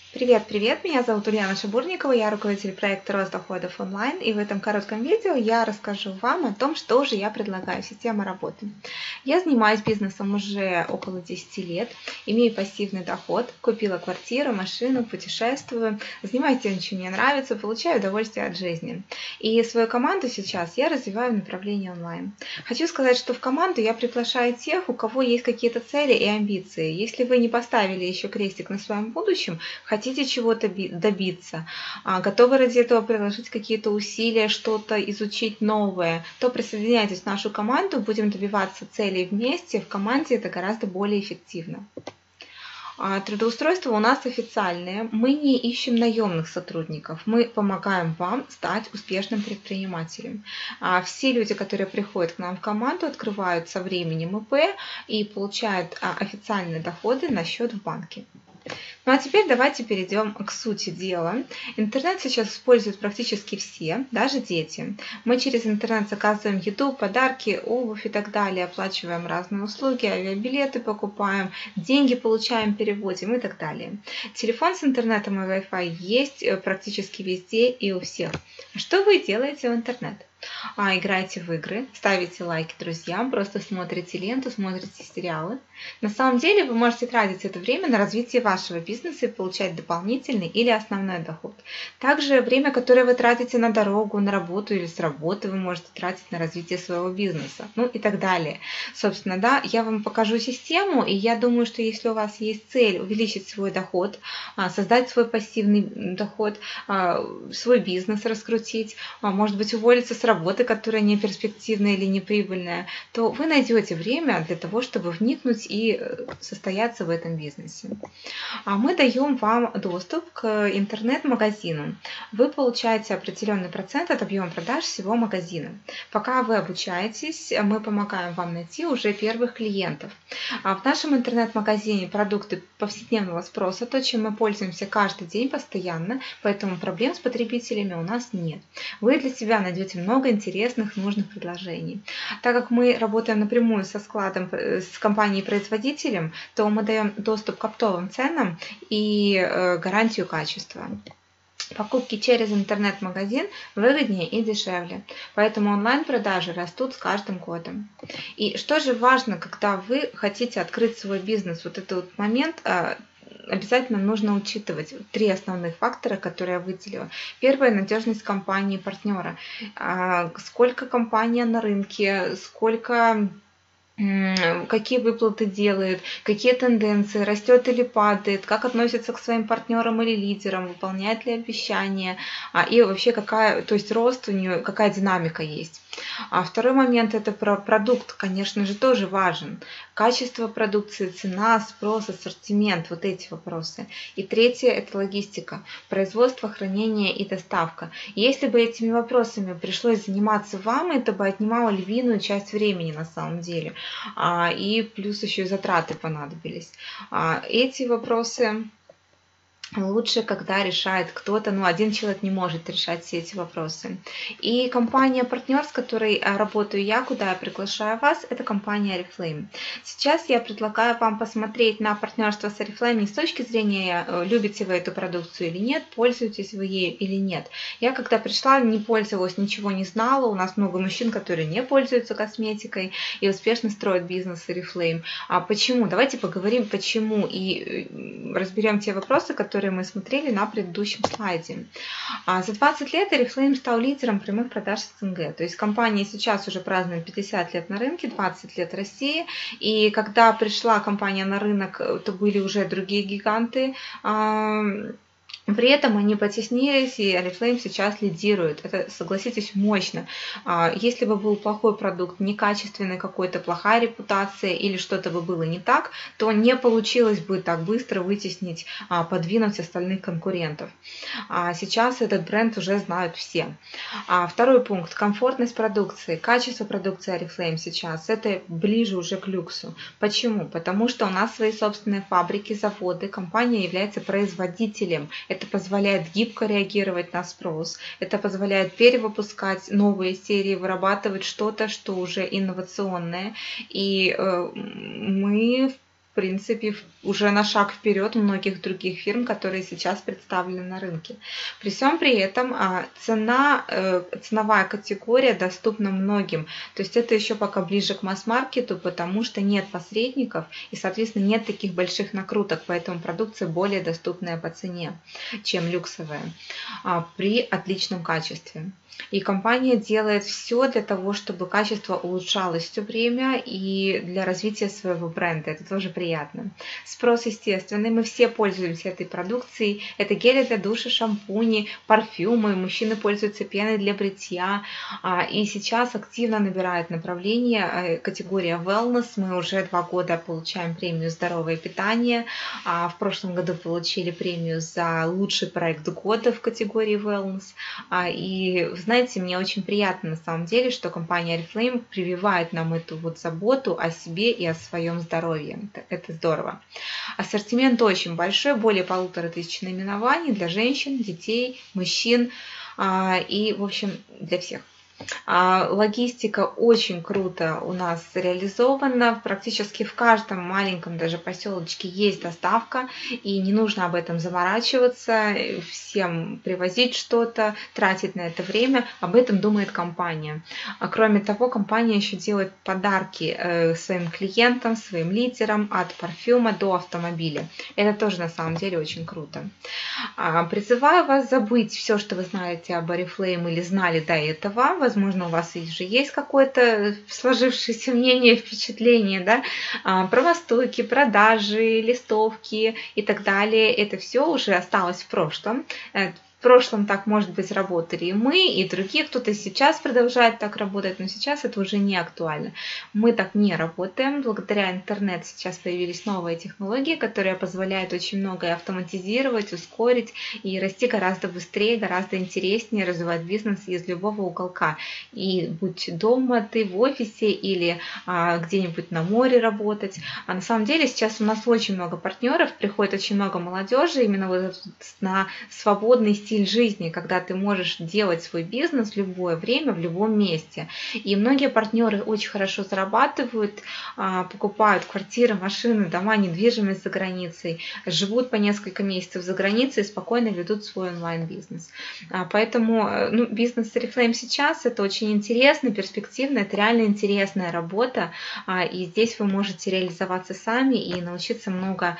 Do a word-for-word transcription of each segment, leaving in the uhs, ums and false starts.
Привет-привет, меня зовут Ульяна Шабурникова, я руководитель проекта «Рост доходов онлайн», и в этом коротком видео я расскажу вам о том, что же я предлагаю, система работы. Я занимаюсь бизнесом уже около десяти лет, имею пассивный доход, купила квартиру, машину, путешествую, занимаюсь тем, чем мне нравится, получаю удовольствие от жизни. И свою команду сейчас я развиваю в направлении онлайн. Хочу сказать, что в команду я приглашаю тех, у кого есть какие-то цели и амбиции. Если вы не поставили еще крестик на своем будущем, хотите чего-то добиться, готовы ради этого приложить какие-то усилия, что-то изучить новое, то присоединяйтесь в нашу команду, будем добиваться целей вместе. В команде это гораздо более эффективно. Трудоустройство у нас официальное, мы не ищем наемных сотрудников, мы помогаем вам стать успешным предпринимателем. Все люди, которые приходят к нам в команду, открывают со временем ИП и получают официальные доходы на счет в банке. Ну а теперь давайте перейдем к сути дела. Интернет сейчас используют практически все, даже дети. Мы через интернет заказываем еду, подарки, обувь и так далее, оплачиваем разные услуги, авиабилеты покупаем, деньги получаем, переводим и так далее. Телефон с интернетом и Wi-Fi есть практически везде и у всех. Что вы делаете в интернет? А, играете в игры, ставите лайки друзьям, просто смотрите ленту, смотрите сериалы. На самом деле вы можете тратить это время на развитие вашего бизнеса и получать дополнительный или основной доход. Также время, которое вы тратите на дорогу, на работу или с работы, вы можете тратить на развитие своего бизнеса, ну и так далее. Собственно, да, я вам покажу систему, и я думаю, что если у вас есть цель увеличить свой доход, создать свой пассивный доход, свой бизнес раскрутить, может быть уволиться с работы, которая не перспективная или не прибыльная, то вы найдете время для того, чтобы вникнуть и состояться в этом бизнесе. А мы даем вам доступ к интернет-магазину. Вы получаете определенный процент от объема продаж всего магазина. Пока вы обучаетесь, мы помогаем вам найти уже первых клиентов. А в нашем интернет-магазине продукты повседневного спроса, то, чем мы пользуемся каждый день постоянно, поэтому проблем с потребителями у нас нет. Вы для себя найдете много интересных, нужных предложений. Так как мы работаем напрямую со складом, с компанией-производителем, то мы даем доступ к оптовым ценам и гарантию качества. Покупки через интернет-магазин выгоднее и дешевле, поэтому онлайн-продажи растут с каждым годом. И что же важно, когда вы хотите открыть свой бизнес, вот этот вот момент обязательно нужно учитывать три основных фактора, которые я выделила. Первое – надежность компании, партнера. Сколько компания на рынке, сколько... какие выплаты делает, какие тенденции, растет или падает, как относится к своим партнерам или лидерам, выполняет ли обещания, и вообще какая, то есть рост у нее, какая динамика есть. А второй момент – это про продукт, конечно же, тоже важен. Качество продукции, цена, спрос, ассортимент, вот эти вопросы. И третье – это логистика, производство, хранение и доставка. Если бы этими вопросами пришлось заниматься вам, это бы отнимало львиную часть времени на самом деле. И плюс еще и затраты понадобились. Эти вопросы лучше, когда решает кто-то, ну, один человек не может решать все эти вопросы. И компания-партнер, с которой работаю я, куда я приглашаю вас, это компания Oriflame. Сейчас я предлагаю вам посмотреть на партнерство с Oriflame не с точки зрения, любите вы эту продукцию или нет, пользуетесь вы ею или нет. Я когда пришла, не пользовалась, ничего не знала. У нас много мужчин, которые не пользуются косметикой и успешно строят бизнес с Oriflame. А почему? Давайте поговорим, почему, и разберем те вопросы, которые которые мы смотрели на предыдущем слайде. За двадцать лет Oriflame стал лидером прямых продаж с СНГ. То есть компания сейчас уже празднует пятьдесят лет на рынке, двадцать лет в России. И когда пришла компания на рынок, то были уже другие гиганты. При этом они потеснились, и Oriflame сейчас лидирует. Это, согласитесь, мощно. Если бы был плохой продукт, некачественный какой-то, плохая репутация или что-то бы было не так, то не получилось бы так быстро вытеснить, подвинуть остальных конкурентов. Сейчас этот бренд уже знают все. Второй пункт – комфортность продукции. Качество продукции Oriflame сейчас – это ближе уже к люксу. Почему? Потому что у нас свои собственные фабрики, заводы, компания является производителем. Это позволяет гибко реагировать на спрос, это позволяет перевыпускать новые серии, вырабатывать что-то, что уже инновационное. И мы, в принципе, уже на шаг вперед многих других фирм, которые сейчас представлены на рынке. При всем при этом цена, ценовая категория доступна многим. То есть это еще пока ближе к масс-маркету, потому что нет посредников и, соответственно, нет таких больших накруток, поэтому продукция более доступная по цене, чем люксовая, при отличном качестве. И компания делает все для того, чтобы качество улучшалось все время и для развития своего бренда. Это тоже приятно. Спрос естественный, мы все пользуемся этой продукцией. Это гели для душа, шампуни, парфюмы, мужчины пользуются пеной для бритья. И сейчас активно набирает направление категория wellness. Мы уже два года получаем премию «Здоровое питание». В прошлом году получили премию за лучший проект года в категории wellness. И знаете, мне очень приятно на самом деле, что компания Oriflame прививает нам эту вот заботу о себе и о своем здоровье. Это, это здорово. Ассортимент очень большой, более полутора тысяч наименований для женщин, детей, мужчин и, в общем, для всех. Логистика очень круто у нас реализована. Практически в каждом маленьком даже поселочке есть доставка, и не нужно об этом заморачиваться, всем привозить что-то, тратить на это время. Об этом думает компания. А кроме того, компания еще делает подарки своим клиентам, своим лидерам, от парфюма до автомобиля. Это тоже на самом деле очень круто. Призываю вас забыть все, что вы знаете об Oriflame или знали до этого. Возможно, у вас уже есть какое-то сложившееся мнение, впечатление, да, про настойки, продажи, листовки и так далее. Это все уже осталось в прошлом. В прошлом так, может быть, работали и мы, и другие. Кто-то сейчас продолжает так работать, но сейчас это уже не актуально. Мы так не работаем. Благодаря интернету сейчас появились новые технологии, которые позволяют очень многое автоматизировать, ускорить и расти гораздо быстрее, гораздо интереснее, развивать бизнес из любого уголка. И будь дома ты, в офисе или а, где-нибудь на море работать. А на самом деле сейчас у нас очень много партнеров, приходит очень много молодежи именно вот на свободный стиль стиль жизни, когда ты можешь делать свой бизнес в любое время, в любом месте. И многие партнеры очень хорошо зарабатывают, покупают квартиры, машины, дома, недвижимость за границей, живут по несколько месяцев за границей и спокойно ведут свой онлайн-бизнес. Поэтому ну, бизнес Oriflame сейчас это очень интересно, перспективно, это реально интересная работа, и здесь вы можете реализоваться сами и научиться много,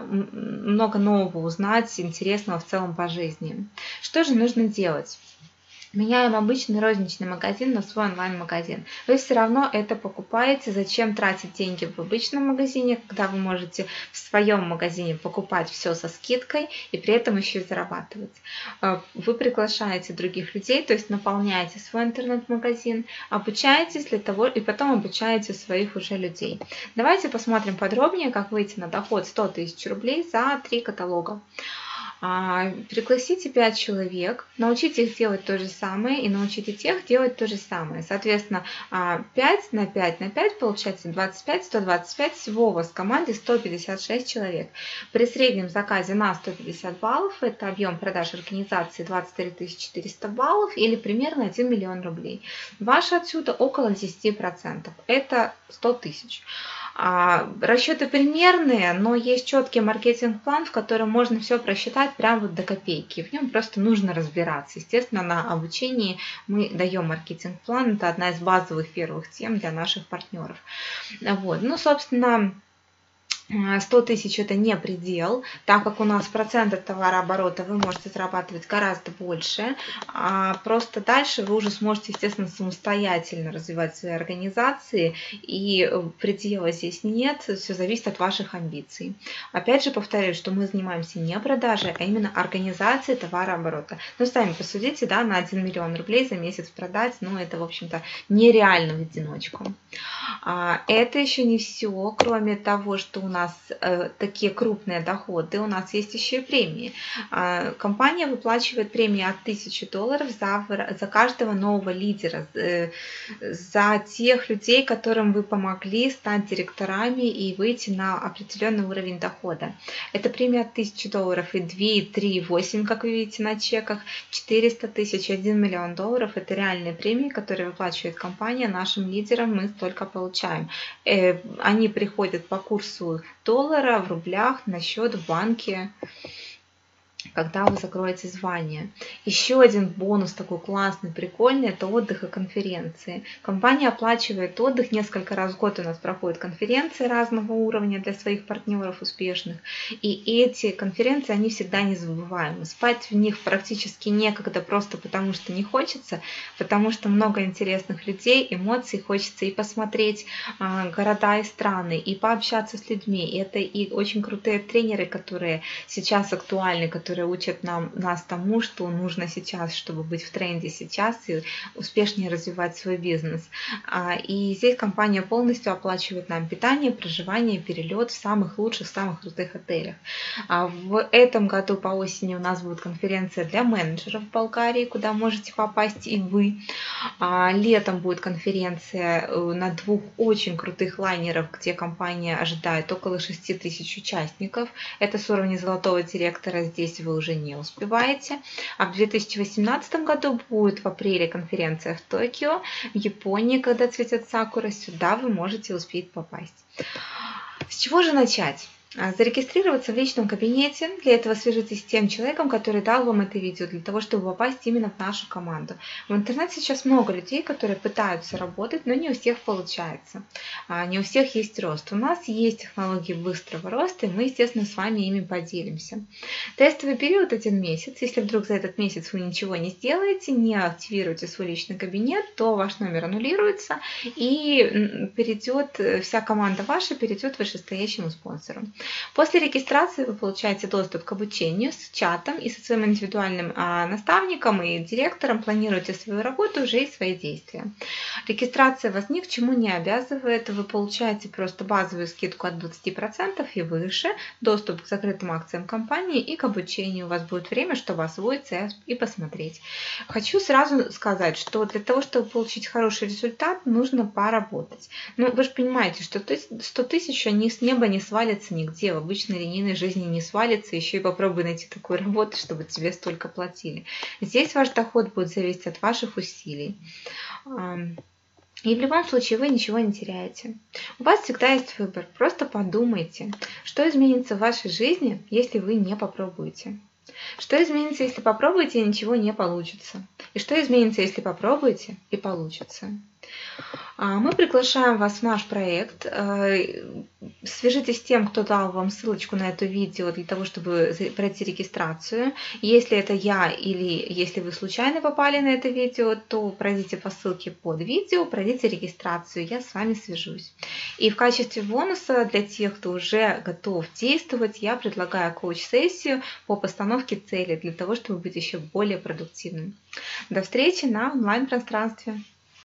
много нового узнать, интересного в целом по жизни. Что же нужно делать? Меняем обычный розничный магазин на свой онлайн-магазин. Вы все равно это покупаете. Зачем тратить деньги в обычном магазине, когда вы можете в своем магазине покупать все со скидкой и при этом еще и зарабатывать? Вы приглашаете других людей, то есть наполняете свой интернет-магазин, обучаетесь для того и потом обучаете своих уже людей. Давайте посмотрим подробнее, как выйти на доход сто тысяч рублей за три каталога. Пригласите пять человек, научите их делать то же самое и научите тех делать то же самое. Соответственно, пять на пять на пять получается двадцать пять, сто двадцать пять, всего у вас в команде сто пятьдесят шесть человек. При среднем заказе на сто пятьдесят баллов, это объем продаж организации двадцать три тысячи четыреста баллов или примерно один миллион рублей. Ваше отсюда около десять процентов, это сто тысяч. Расчеты примерные, но есть четкий маркетинг-план, в котором можно все просчитать прямо вот до копейки. В нем просто нужно разбираться. Естественно, на обучении мы даем маркетинг-план. Это одна из базовых первых тем для наших партнеров. Вот. Ну, собственно, сто тысяч это не предел, так как у нас процент от товарооборота вы можете зарабатывать гораздо больше. А просто дальше вы уже сможете, естественно, самостоятельно развивать свои организации, и предела здесь нет, все зависит от ваших амбиций. Опять же повторяю, что мы занимаемся не продажей, а именно организацией товарооборота. Ну, сами посудите, да, на один миллион рублей за месяц продать, ну, это, в общем-то, нереально в одиночку. Это еще не все, кроме того, что у нас У нас э, такие крупные доходы, у нас есть еще и премии. Э, компания выплачивает премии от тысячи долларов за, за каждого нового лидера, э, за тех людей, которым вы помогли стать директорами и выйти на определенный уровень дохода. Это премия от тысячи долларов и две, три, восемь, как вы видите на чеках, четыреста тысяч, один миллион долларов. Это реальные премии, которые выплачивает компания нашим лидерам, мы столько получаем. Э, они приходят по курсу доллара в рублях на счет в банке, когда вы закроете звание. Еще один бонус такой классный, прикольный, это отдых и конференции. Компания оплачивает отдых, несколько раз в год у нас проходят конференции разного уровня для своих партнеров успешных. И эти конференции, они всегда незабываемы. Спать в них практически некогда, просто потому что не хочется, потому что много интересных людей, эмоций, хочется и посмотреть а, города и страны, и пообщаться с людьми. И это и очень крутые тренеры, которые сейчас актуальны, которые которые учат нам, нас тому, что нужно сейчас, чтобы быть в тренде сейчас и успешнее развивать свой бизнес. И здесь компания полностью оплачивает нам питание, проживание, перелет в самых лучших, самых крутых отелях. В этом году по осени у нас будет конференция для менеджеров в Болгарии, куда можете попасть и вы. Летом будет конференция на двух очень крутых лайнеров, где компания ожидает около шести тысяч участников. Это с уровня золотого директора, здесь вы уже не успеваете. А в две тысячи восемнадцатом году будет в апреле конференция в Токио, в Японии, когда цветет сакура. Сюда вы можете успеть попасть. С чего же начать? Зарегистрироваться в личном кабинете. Для этого свяжитесь с тем человеком, который дал вам это видео, для того, чтобы попасть именно в нашу команду. В интернете сейчас много людей, которые пытаются работать, но не у всех получается. Не у всех есть рост. У нас есть технологии быстрого роста, и мы, естественно, с вами ими поделимся. Тестовый период один месяц. Если вдруг за этот месяц вы ничего не сделаете, не активируете свой личный кабинет, то ваш номер аннулируется, и перейдет, вся команда ваша перейдет вышестоящему спонсору. После регистрации вы получаете доступ к обучению с чатом и со своим индивидуальным а, наставником и директором планируете свою работу уже и свои действия. Регистрация вас ни к чему не обязывает, вы получаете просто базовую скидку от двадцати процентов и выше, доступ к закрытым акциям компании и к обучению. У вас будет время, чтобы освоиться и посмотреть. Хочу сразу сказать, что для того, чтобы получить хороший результат, нужно поработать. Ну, вы же понимаете, что сто тысяч они с неба не свалятся нигде. Где в обычной линейной жизни не свалится, еще и попробуй найти такую работу, чтобы тебе столько платили. Здесь ваш доход будет зависеть от ваших усилий. И в любом случае вы ничего не теряете. У вас всегда есть выбор. Просто подумайте, что изменится в вашей жизни, если вы не попробуете. Что изменится, если попробуете и ничего не получится? И что изменится, если попробуете и получится? Мы приглашаем вас в наш проект. Свяжитесь с тем, кто дал вам ссылочку на это видео для того, чтобы пройти регистрацию. Если это я или если вы случайно попали на это видео, то пройдите по ссылке под видео, пройдите регистрацию, я с вами свяжусь. И в качестве бонуса для тех, кто уже готов действовать, я предлагаю коуч-сессию по постановке цели для того, чтобы быть еще более продуктивным. До встречи на онлайн-пространстве.